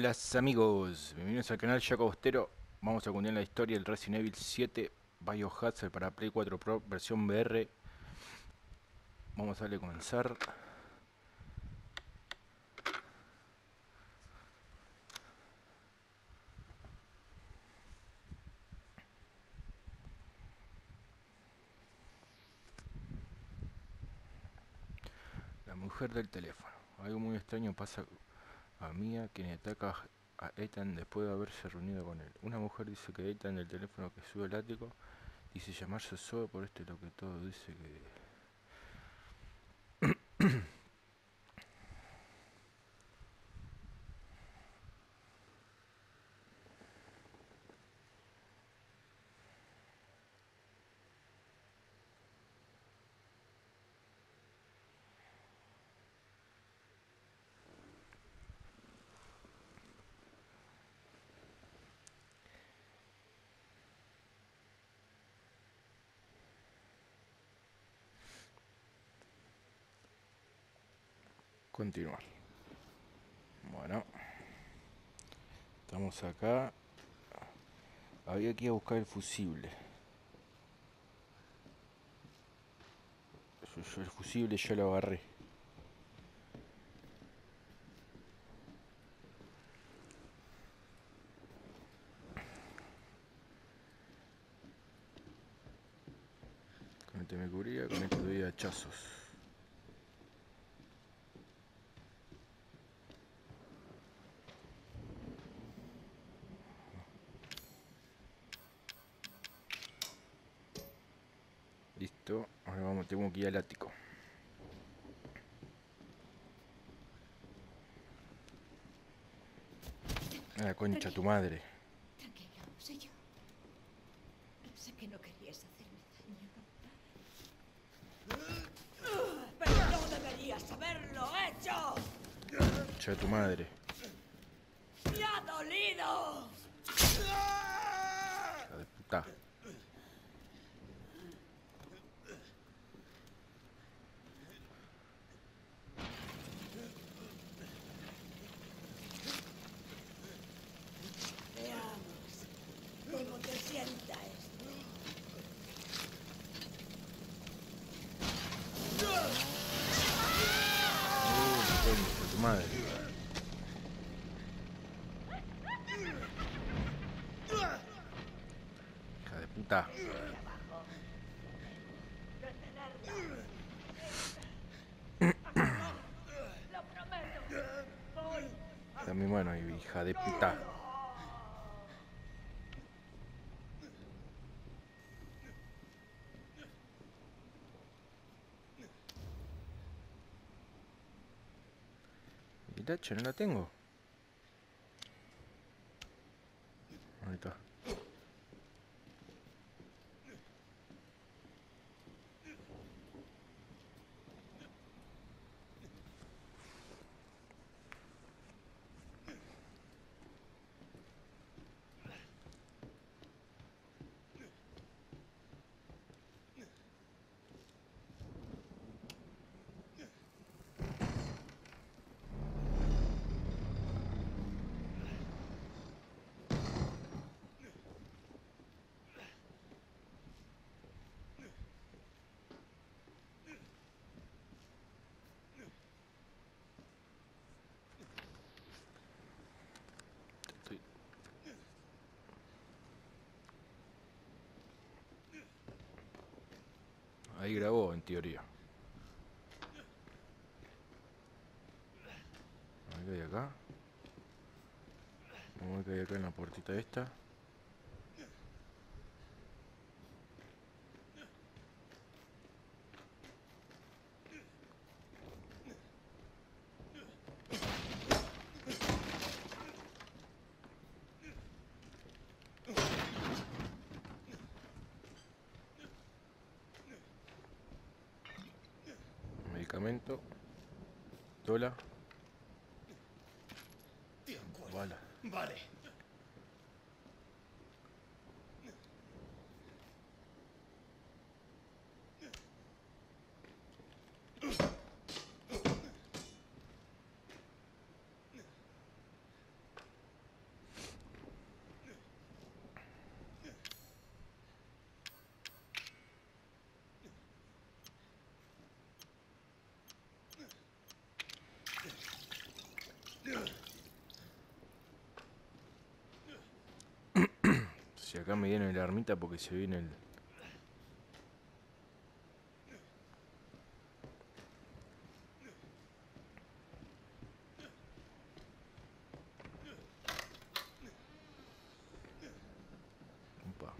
Hola amigos, bienvenidos al canal Jaco Bostero. Vamos a continuar la historia del Resident Evil 7 Biohazard para Play 4 Pro versión VR. Vamos a darle a comenzar. La mujer del teléfono. Algo muy extraño pasa a Mia, quien ataca a Ethan después de haberse reunido con él. Una mujer dice que Ethan del teléfono que sube al ático dice llamarse Zoe, por esto lo que todo dice que... Continuar. Bueno, estamos acá. Había que ir a buscar el fusible. Yo el fusible ya lo agarré. Con este me cubría, con este doy hachazos. Listo, ahora vamos, tengo que ir al ático. A la concha, tu madre. Tranquilo, soy yo. Sé que no querías hacerme daño. ¡Pero no deberías haberlo hecho! Concha, tu madre. ¡Me ha dolido! Hija de puta. Veamos cómo te sienta esto. Concha, tu madre. Hija de puta. ¡Lo prometo! ¡Voy! Dame mi mano, hija de puta. ¿Y la hacha no la tengo? Ahí está. Estoy... Ahí grabó, en teoría. A ver qué hay acá. Vamos a ver qué hay acá en la puertita esta. Medicamento. Tola. De acuerdo. Bala. Vale. acá me dieron la ermita porque se viene el... Opa.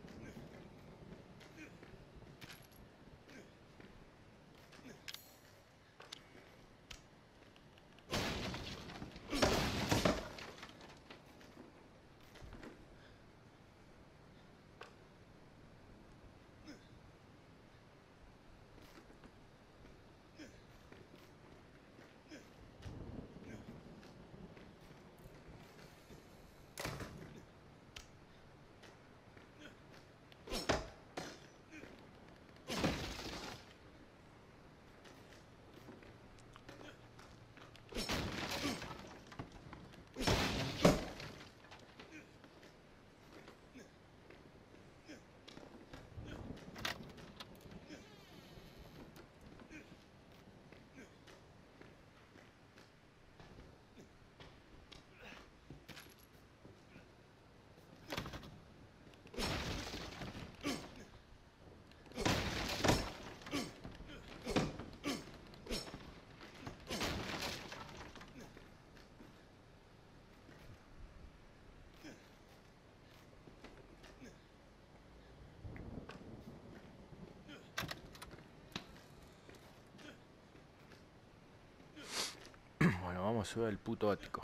Bueno, vamos a subir al puto ático.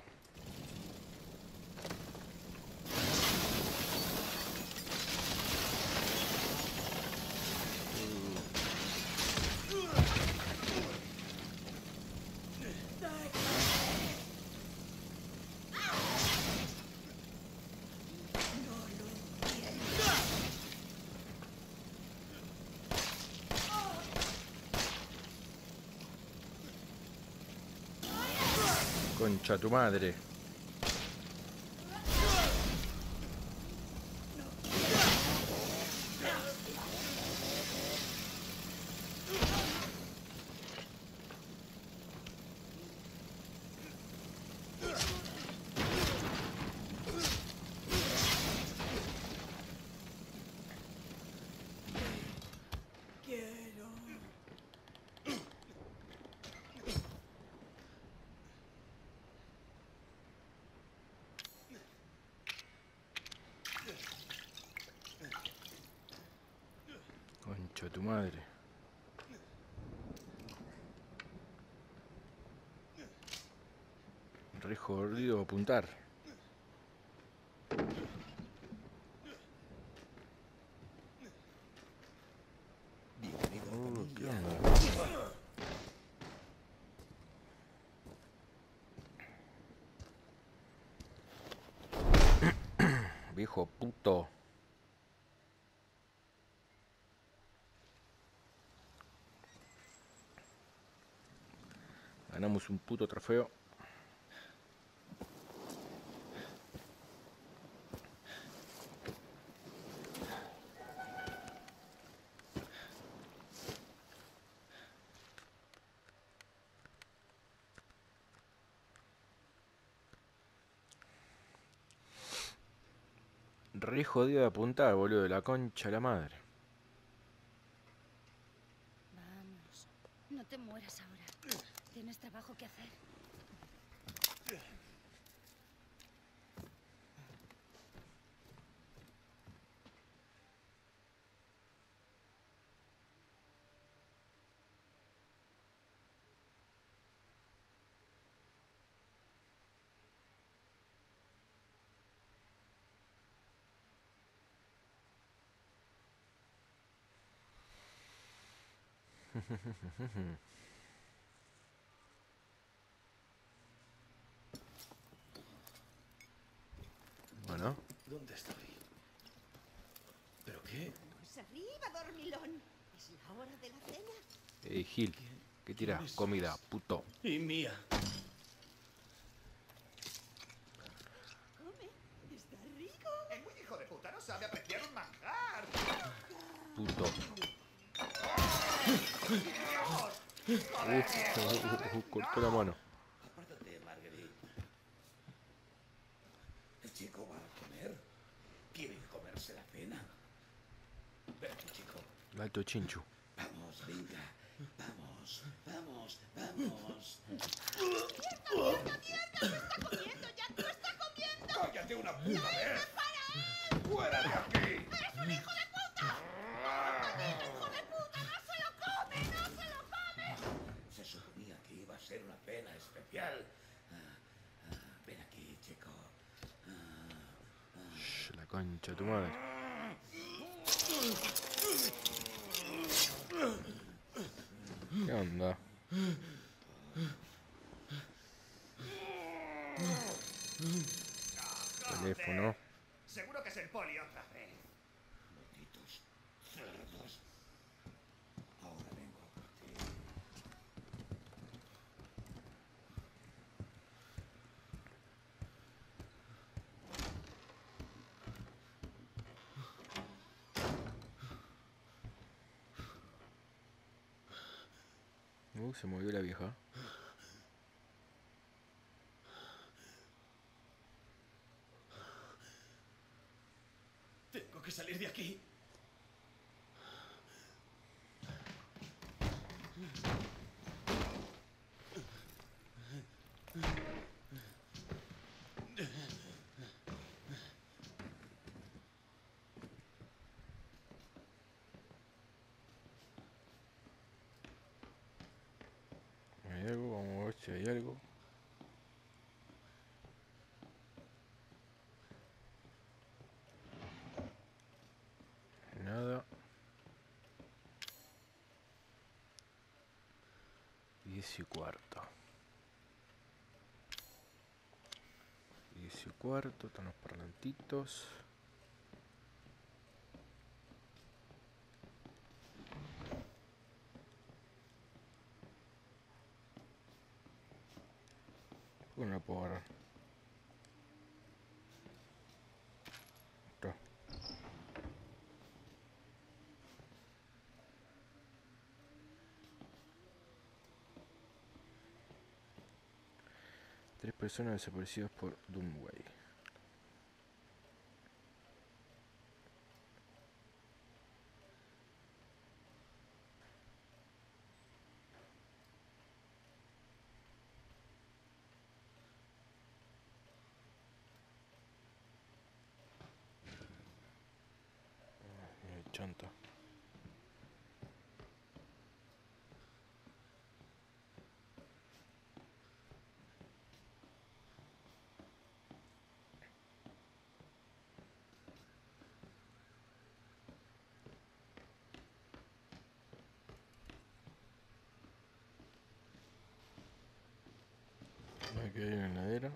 Concha tu madre. Concha tu madre. Re jodido apuntar. ¿Qué onda? Viejo puto. Ganamos un puto trofeo. Re jodido de apuntar, boludo, de la concha de la madre. Vamos. No te mueras ahora. Tienes trabajo que hacer. Bueno. ¿Dónde estoy? ¿Pero qué? Pues arriba, dormilón. Es la hora de la cena. Gil, ¿qué tirás? ¿Quién es? Comida, puto. Y mía. Come. Está rico. El muy hijo de puta no sabe apreciar un manjar. Puto. Cortó la mano. Apártate, Marguerite. El chico va a comer. Quiere comerse Gato chinchu. Vamos, venga. Vamos, vamos, vamos. ¡Cállate una puta vez! ¡Fuera de aquí! Se suponía que iba a ser una pena especial. Ven aquí, chico. Shh, la concha de tu madre. ¿Qué onda? Teléfono. Seguro que es el poli otra vez. Malditos cerdos. Ahora vengo a por ti. Se movió la vieja. Tengo que salir de aquí. Hay algo, vamos a ver si hay algo. Nada. 10:15. 10:15, están los parlantitos. ¿Por qué no la puedo agarrar? Está. Tres personas desaparecidas por Doomway. Chanta. Aquí hay una heladera.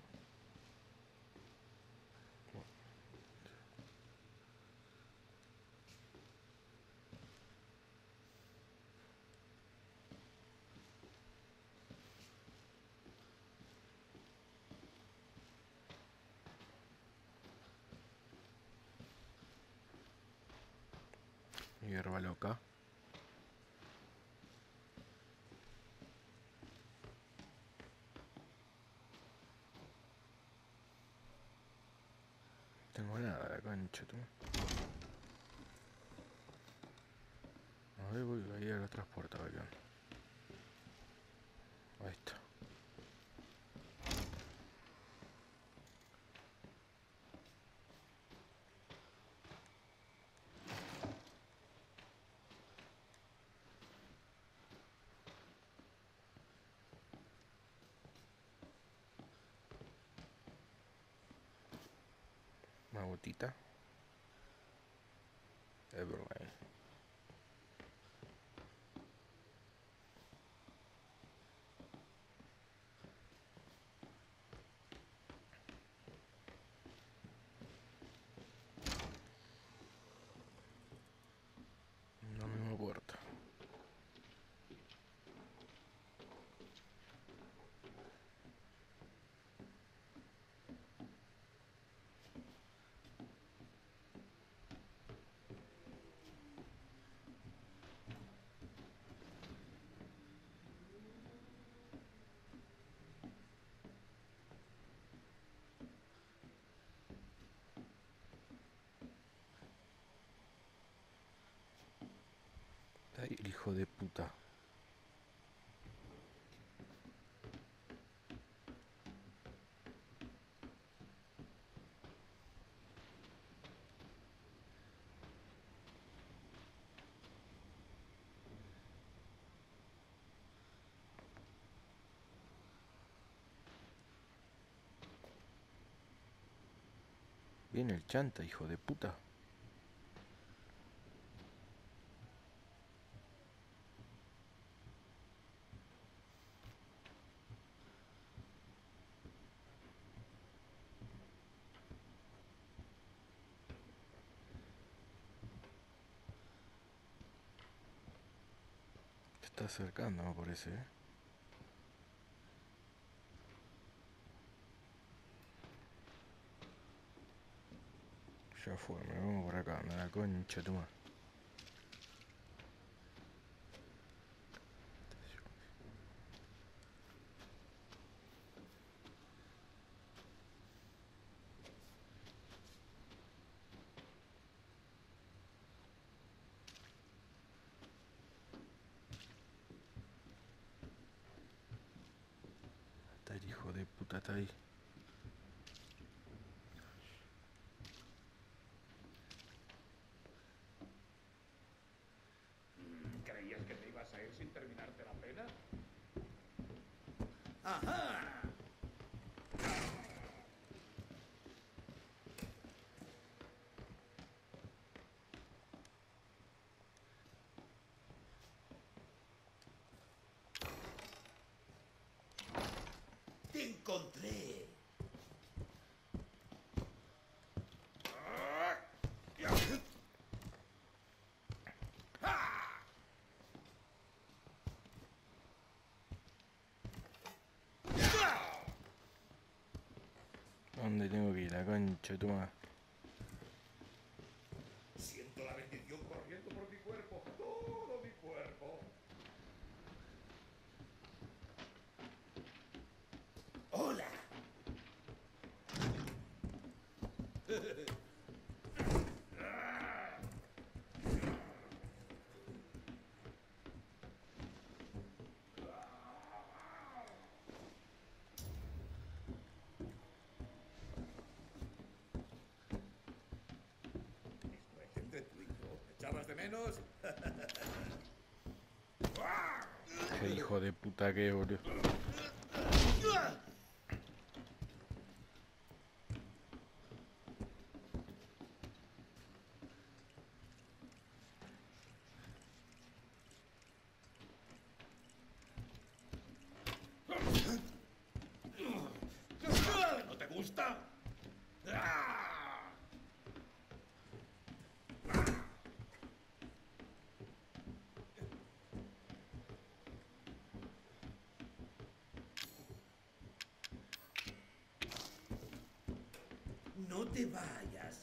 Hierba loca. No tengo nada de concha, tú. A ver, voy a ir a los transportes, avión. Ahí está. Una botita. Everway. La misma puerta. el hijo de puta. Viene el chanta, hijo de puta. Se está acercando, me parece, ¿eh? Ya fue, me vamos por acá, me la concha tu madre. Está el hijo de puta, está ahí. ¿Creías que te ibas a ir sin terminarte la pena? ¡Ajá! ¡Te encontré! ¿Dónde tengo que ir? La concha de tu madre. Siento la bendición corriendo por mi cuerpo, todo mi cuerpo. ¡Hola! Esto es entre tú y yo. ¿Me echabas de menos? Qué hijo de puta que es, boludo. ¿No te gusta? No te vayas.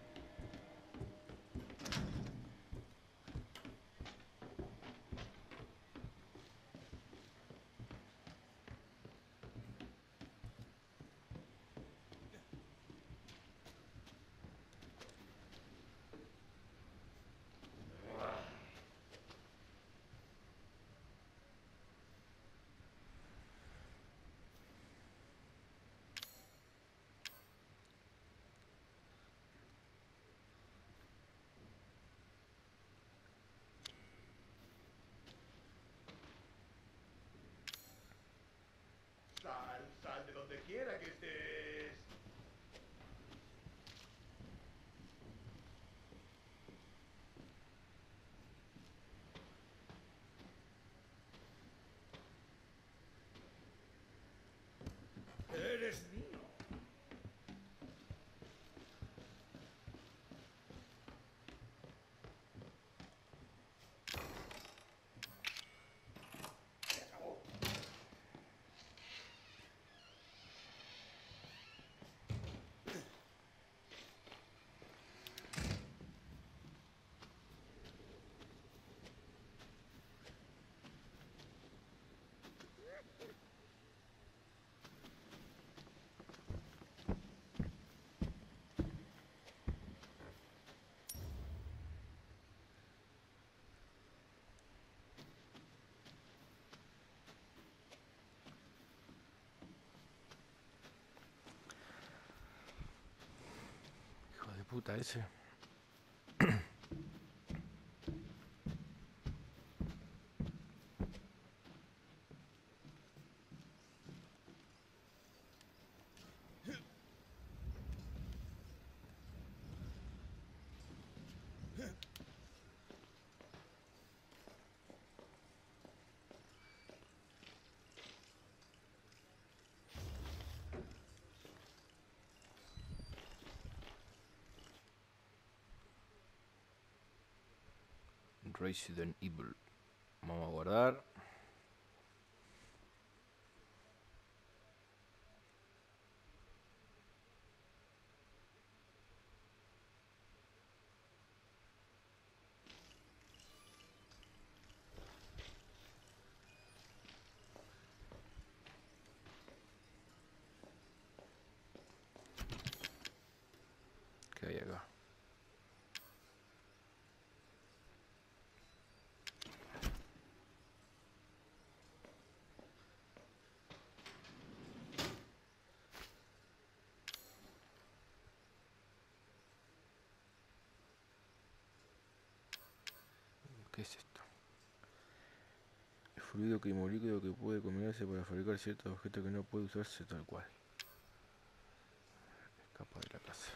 Sal, sal de donde quiera que estés. Eres mío. Se acabó. puta ese. Resident Evil. Vamos a guardar. ¿Qué hay acá? ¿Qué es esto? El fluido quimolíquido que puede combinarse para fabricar ciertos objetos que no puede usarse tal cual. Escapa de la casa.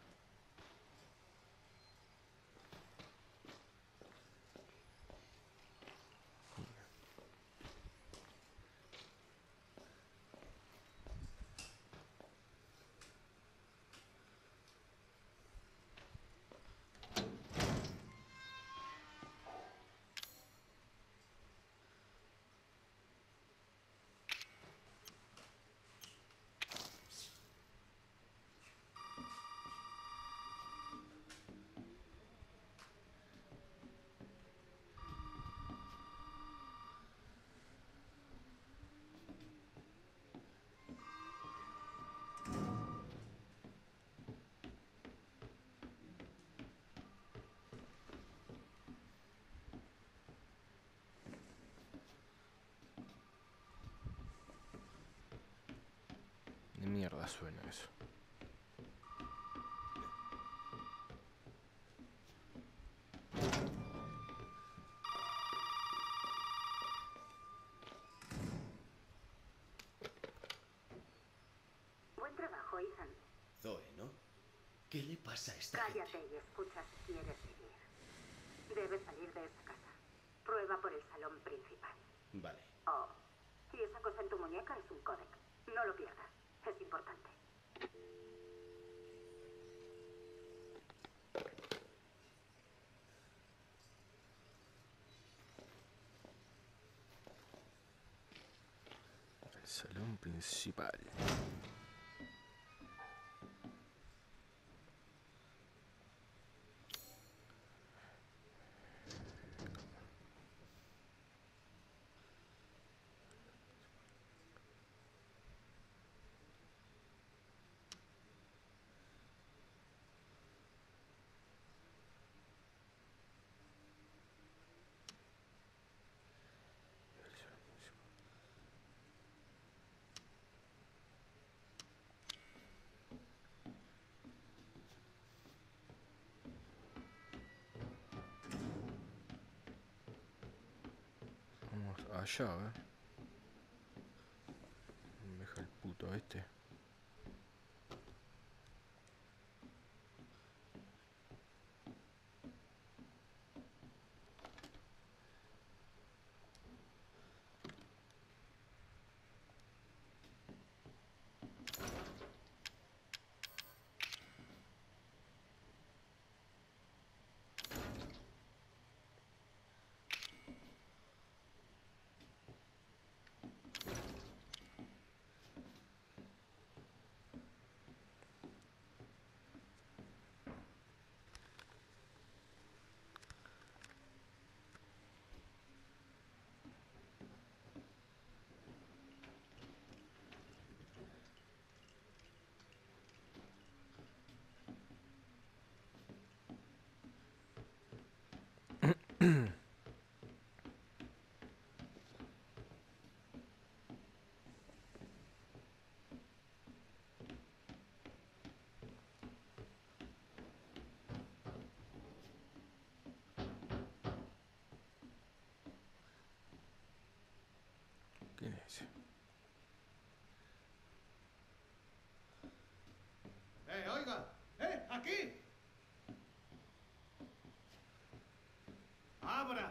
De mierda suena eso. Buen trabajo, Ethan. Zoe, ¿no? ¿Qué le pasa a esta gente? Cállate y escucha si quieres vivir. Debes salir de esta casa. Prueba por el salón principal. Vale. Oh, y esa cosa en tu muñeca es un códec. No lo pierdas. Es importante. El salón principal. Vamos allá, a ver. Me deja el puto este. ¿Quién es ese? Oiga! ¡Aquí! ¡Abra!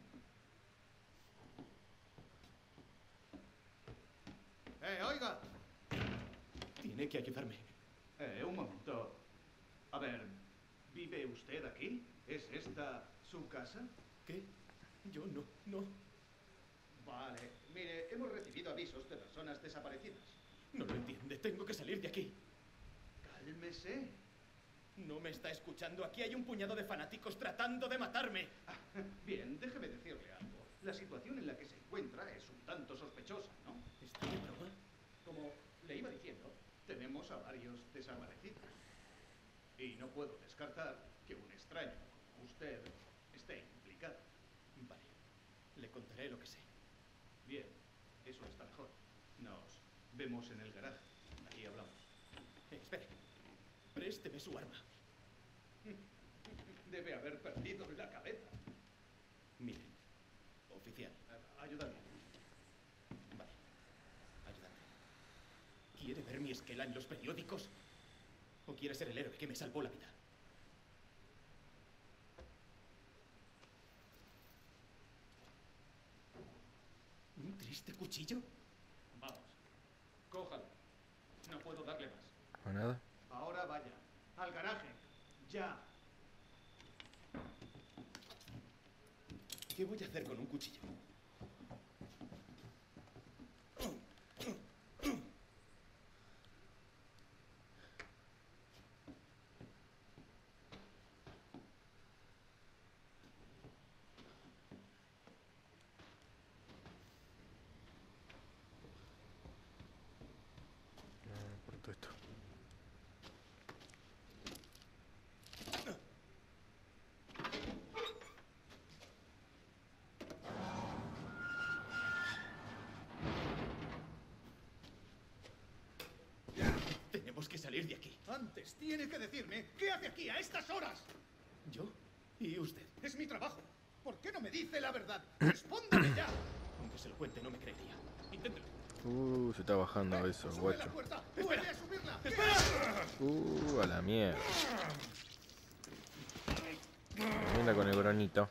Oiga! Tiene que ayudarme. Un momento. A ver, ¿vive usted aquí? ¿Es esta su casa? ¿Qué? Yo no. Vale. Mire, hemos recibido avisos de personas desaparecidas. No lo entiende. Tengo que salir de aquí. Cálmese. No me está escuchando. Aquí hay un puñado de fanáticos tratando de matarme. Bien, déjeme decirle algo. La situación en la que se encuentra es un tanto sospechosa, ¿no? ¿Está de broma? Como le iba diciendo, tenemos a varios desaparecidos. Y no puedo descartar que un extraño como usted esté implicado. Vale. Le contaré lo que sé. Bien, eso está mejor. Nos vemos en el garaje. Ahí hablamos. Espere. Présteme su arma. Debe haber perdido la cabeza. Mire, oficial. Ayúdame. Vale. Ayúdame. ¿Quiere ver mi esquela en los periódicos? ¿O quiere ser el héroe que me salvó la vida? ¿Un triste cuchillo? Vamos. Cójalo. No puedo darle más. ¿O nada? Ahora vaya. Al garaje. Ya. ¿Qué voy a hacer con un cuchillo? Por todo esto. Tenemos que salir de aquí. Antes tiene que decirme qué hace aquí a estas horas. ¿Yo? ¿Y usted? Es mi trabajo. ¿Por qué no me dice la verdad? ¡Respóndame ya! Aunque se lo cuente, no me creería. Inténtelo. Se está bajando eso, ¡Sube la guacho. puerta! ¡Vuelve a subirla! A la mierda. Mira con el granito.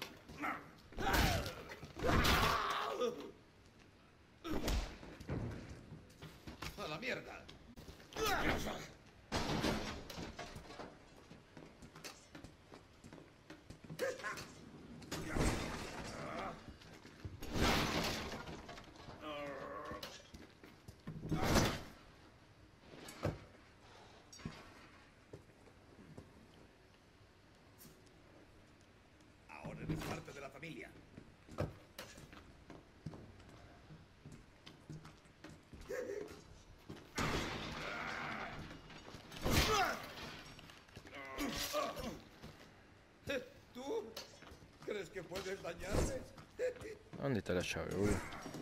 ¡A la mierda! Ahora eres parte de la familia. ¿Tú crees que puedes dañarme? ¿Dónde está la llave, boludo?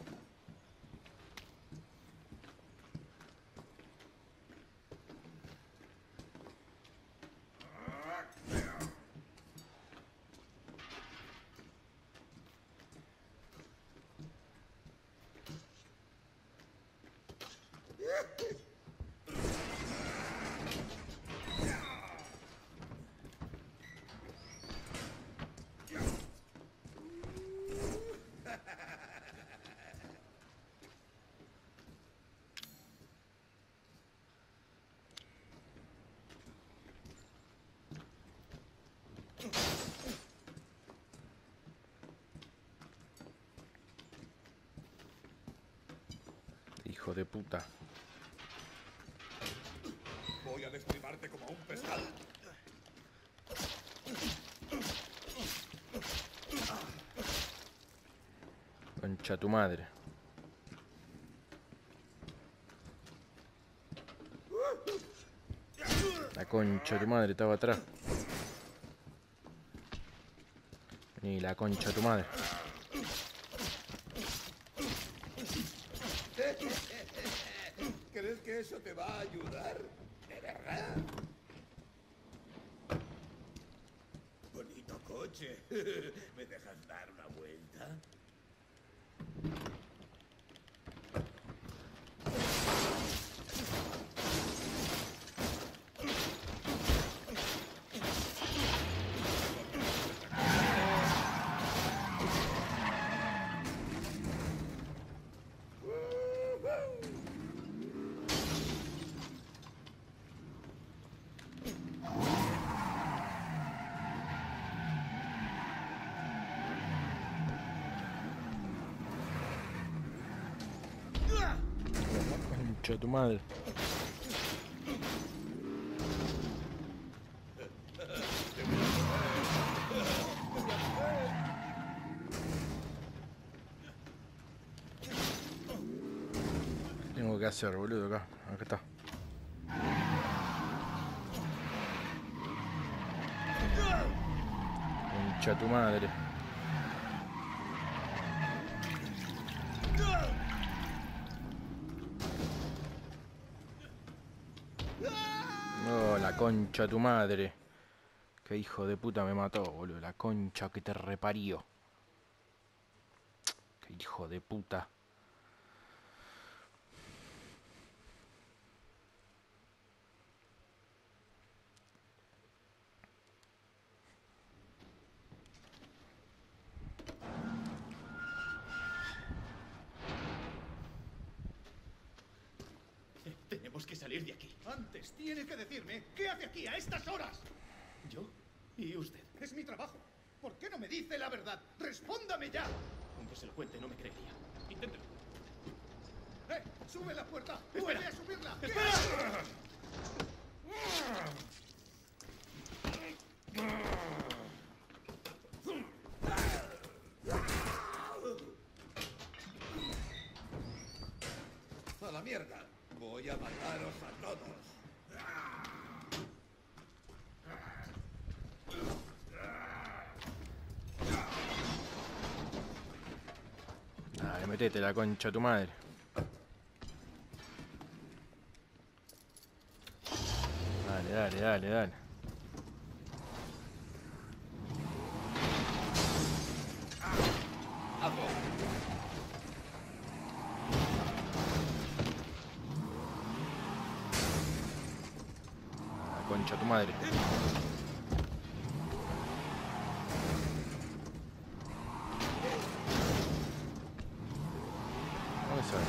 Hijo de puta. Voy a desprimarte como a un pescado. Concha tu madre. La concha de tu madre estaba atrás. Ni la concha de tu madre. ¿Crees que eso te va a ayudar? ¿De verdad? Bonito coche. ¿Me dejas dar una vuelta? concha de tu madre. Tengo que hacer, boludo, acá está. Concha de tu madre. Oh, la concha de tu madre. Qué hijo de puta me mató, boludo. La concha que te reparió. Qué hijo de puta. Tenemos que salir de aquí. Antes tiene que decirme qué hace aquí a estas horas. ¿Yo? ¿Y usted? Es mi trabajo. ¿Por qué no me dice la verdad? ¡Respóndame ya! Aunque se lo cuente, no me creería. Inténtelo. ¡Sube la puerta! ¡Espera! ¡Vuelve a subirla! ¡Espera! ¡A la mierda! Voy a mataros a todos. Dale, metete la concha de tu madre. Dale. La concha de tu madre. Vamos a ver.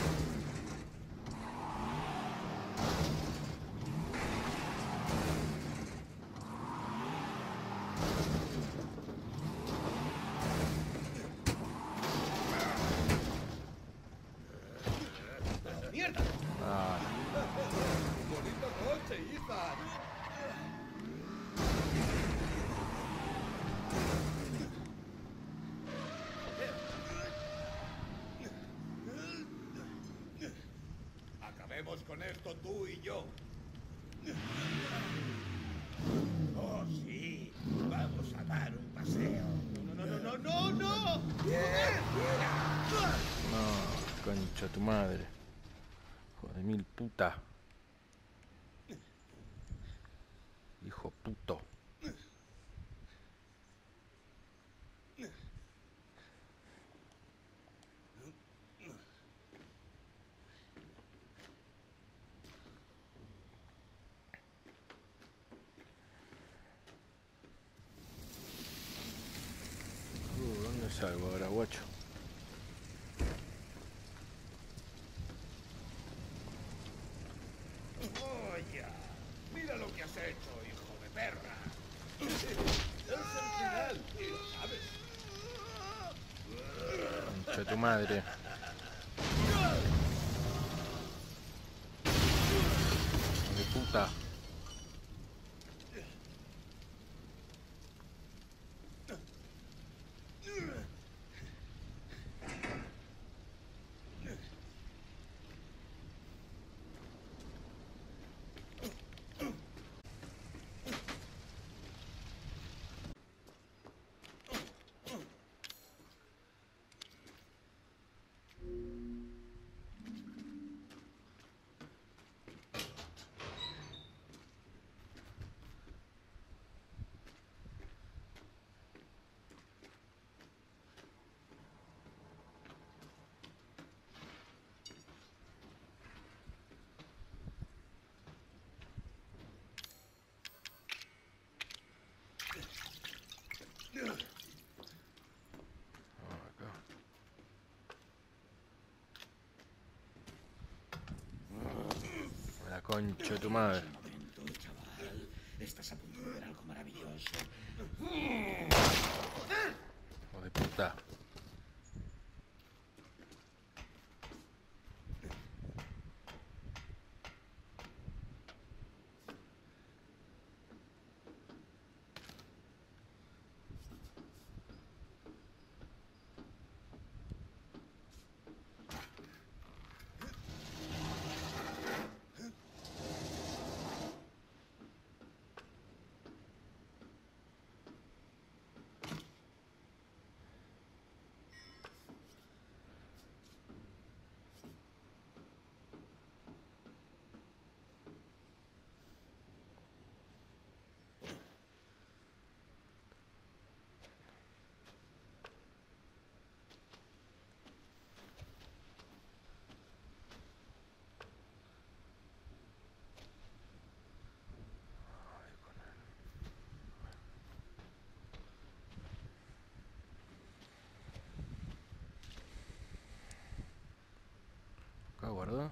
¡Mierda! Ah, ¡Bonita noche, Ethan! Acabemos con esto tú y yo. Oh, sí. Vamos a dar un paseo. ¡No! no, concha de tu madre. Hijo de mil puta. Hijo puto. ¿Dónde salgo ahora, guacho? Oye, mira lo que has hecho, hijo de perra. Es el final, y lo sabes. Concha de tu madre. Hijo de puta. La concha de tu madre. Un momento, chaval. Estás a punto de ver algo maravilloso. Hijo de puta. Acá guardó.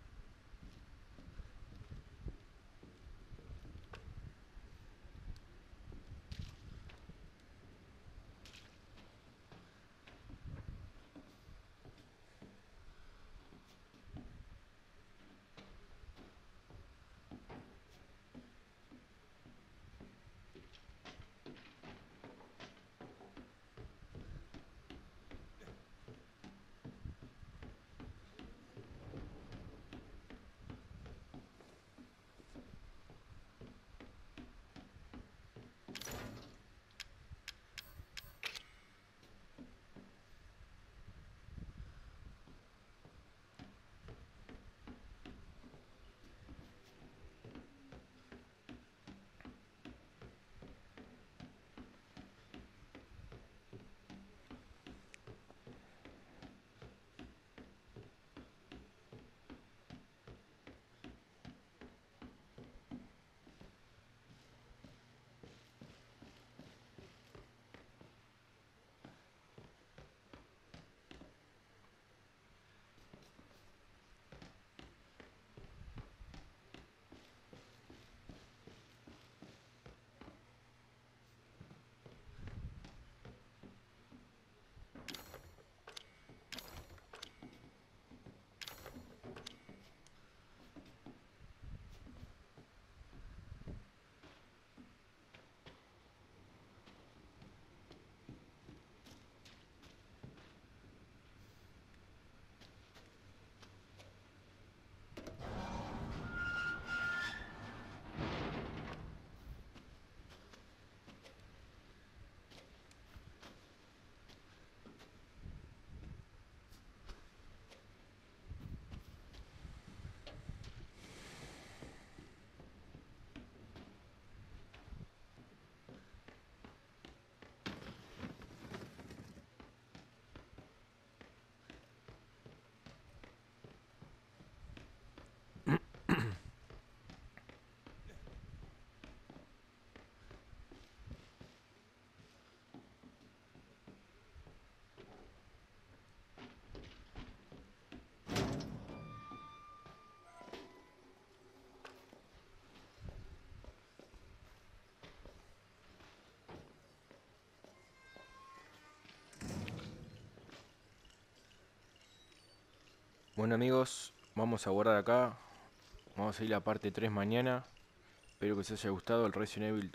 Bueno amigos, vamos a guardar acá. Vamos a ir a la parte 3 mañana. Espero que os haya gustado el Resident Evil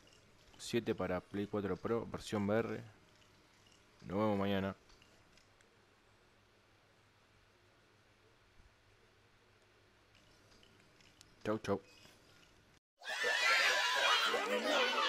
7 para Play 4 Pro, versión VR. Nos vemos mañana. Chau, chau.